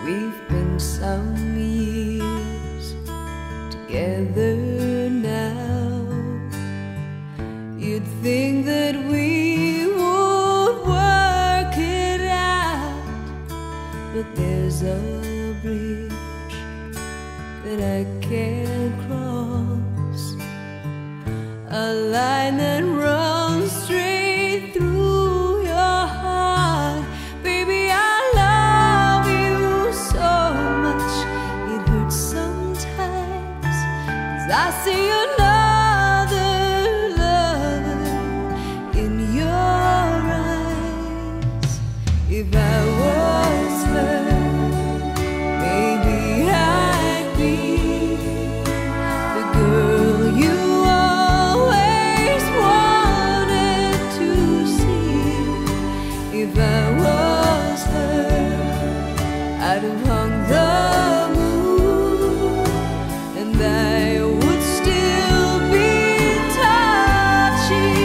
We've been some years together now. You'd think that we would work it out, but there's a bridge that I can't cross, a line that runs straight through your heart. Baby, I love you so much, it hurts sometimes, 'cause I see another lover in your eyes. If I was her, maybe I'd be the girl you always wanted to see. If I was her, I'd have hung the moon, and I would still be touching